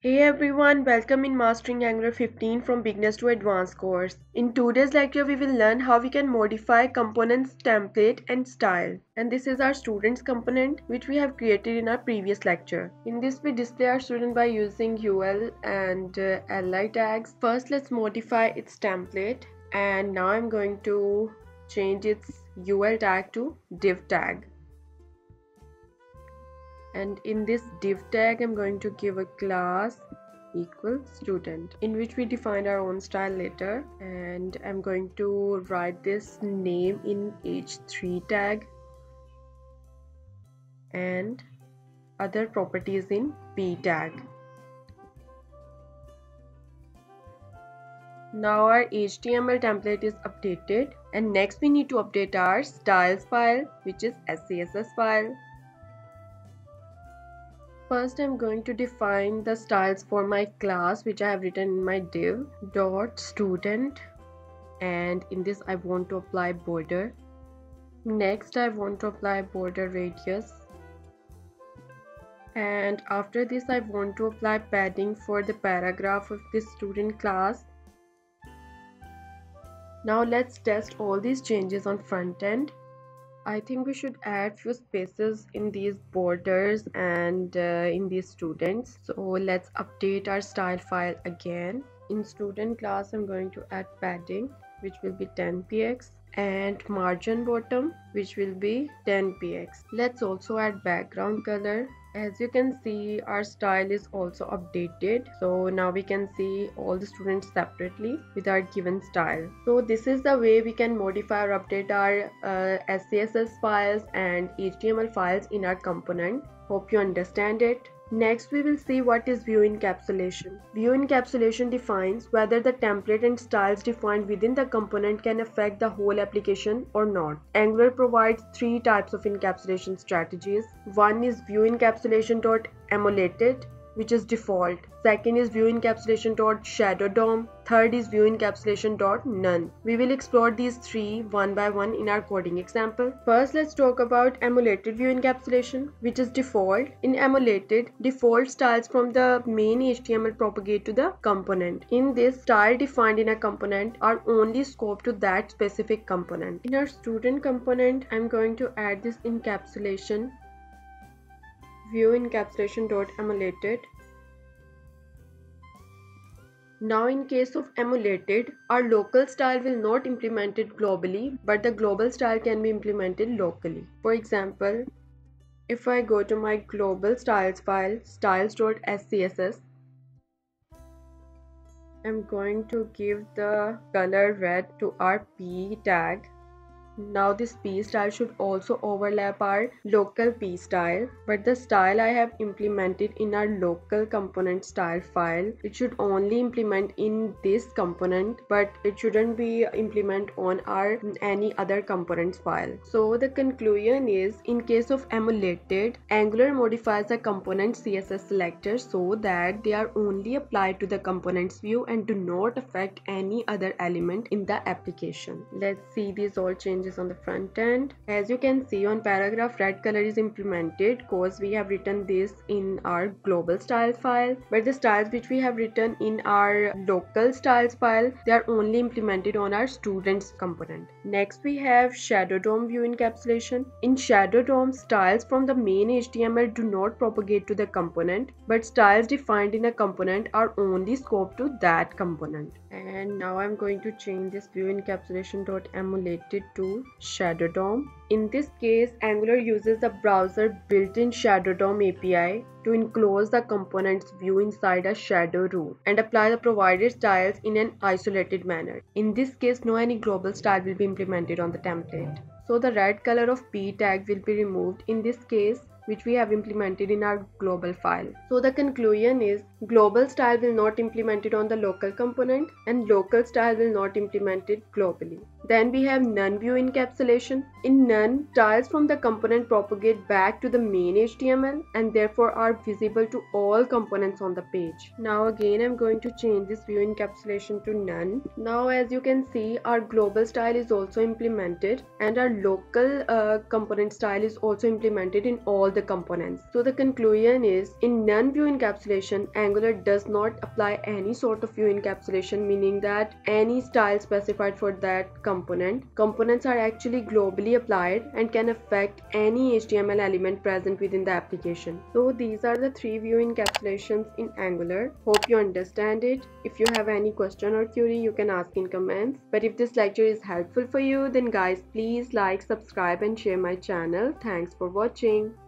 Hey everyone, welcome in Mastering Angular 15 from Beginners to Advanced course. In today's lecture, we will learn how we can modify components, template and style. And this is our students component which we have created in our previous lecture. In this, we display our student by using UL and li tags. First, let's modify its template. And now I'm going to change its UL tag to div tag. And in this div tag I'm going to give a class equal student in which we define our own style later, and I'm going to write this name in h3 tag and other properties in p tag. Now our HTML template is updated, and next we need to update our styles file, which is SCSS file. First, I'm going to define the styles for my class which I have written in my div dot student, and in this I want to apply border. Next, I want to apply border radius, and after this I want to apply padding for the paragraph of this student class. Now let's test all these changes on front end. I think we should add few spaces in these borders and in these students. So let's update our style file again. In student class, I'm going to add padding, which will be 10px, and margin bottom, which will be 10px. Let's also add background color. As you can see, our style is also updated, so now we can see all the students separately with our given style. So this is the way we can modify or update our SCSS files and HTML files in our component. Hope you understand it. Next, we will see what is view encapsulation. View encapsulation defines whether the template and styles defined within the component can affect the whole application or not. Angular provides three types of encapsulation strategies. One is view encapsulation.emulated, which is default. Second is view encapsulation.shadow DOM. Third is view encapsulation.none. We will explore these three one by one in our coding example. First, let's talk about emulated view encapsulation, which is default. In emulated, default styles from the main HTML propagate to the component. In this, style defined in a component are only scoped to that specific component. In our student component, I'm going to add this encapsulation, view encapsulation.emulated. Now in case of emulated, our local style will not implement it globally, but the global style can be implemented locally. For example, if I go to my global styles file, styles.scss, I'm going to give the color red to our p tag. Now this p style should also overlap our local p style, but the style I have implemented in our local component style file, it should only implement in this component, but it shouldn't be implement on our any other components file. So the conclusion is, in case of emulated, Angular modifies the component CSS selector so that they are only applied to the components view and do not affect any other element in the application. Let's see these all changes on the front end. As you can see on paragraph, red color is implemented because we have written this in our global style file, but the styles which we have written in our local styles file, they are only implemented on our students component. Next, we have shadow DOM view encapsulation. In shadow DOM, styles from the main HTML do not propagate to the component, but styles defined in a component are only scoped to that component. And now I'm going to change this view encapsulation.emulated to shadow DOM. In this case, Angular uses the browser built-in shadow DOM API to enclose the component's view inside a shadow rule and apply the provided styles in an isolated manner. In this case, no any global style will be implemented on the template. So the red color of p tag will be removed in this case, which we have implemented in our global file. So the conclusion is, global style will not implemented on the local component and local style will not implemented globally. Then we have none view encapsulation. In none, styles from the component propagate back to the main HTML and therefore are visible to all components on the page. Now again, I'm going to change this view encapsulation to none. Now as you can see, our global style is also implemented and our local component style is also implemented in all the components. So the conclusion is, in none view encapsulation, Angular does not apply any sort of view encapsulation, meaning that any style specified for that component. Components are actually globally applied and can affect any HTML element present within the application. So these are the 3 view encapsulations in Angular. Hope you understand it. If you have any question or query, you can ask in comments. But if this lecture is helpful for you, then guys, please like, subscribe and share my channel. Thanks for watching.